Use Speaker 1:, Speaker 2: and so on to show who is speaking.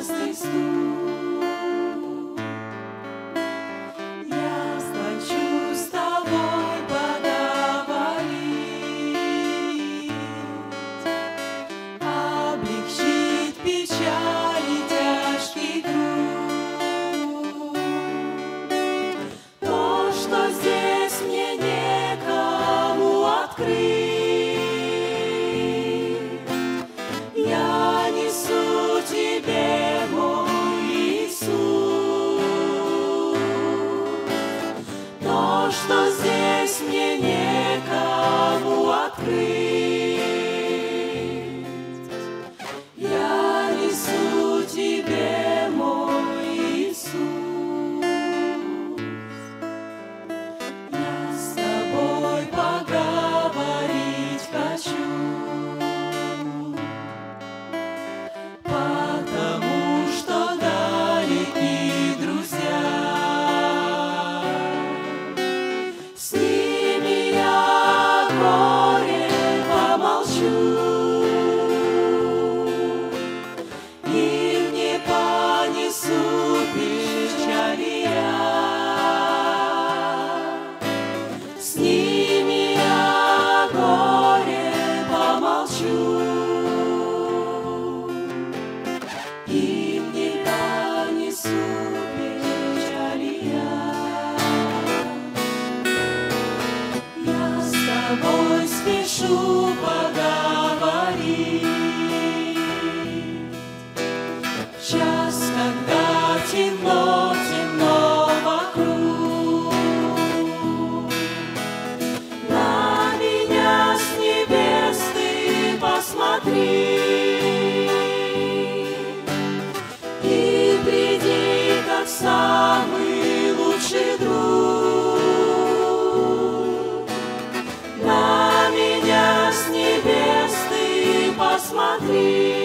Speaker 1: частый стук. Я хочу с тобой поговорить, облегчить печаль и тяжкий труд. То, что здесь мне некому открыть, я несу тебе, мой Иисус. То, что здесь мне некому открыть, я несу тебе, мой Иисус. Я с тобой поговорить хочу, потому что далеки друзья. С ними я горе помолчу, им не понесу печали я. С ними я горе помолчу, им не понесу печали я. Я с тобой спешу поговорить в час, когда темно, темно вокруг. На меня с небес ты посмотри и приди, как самый лучший друг. На меня с небес ты посмотри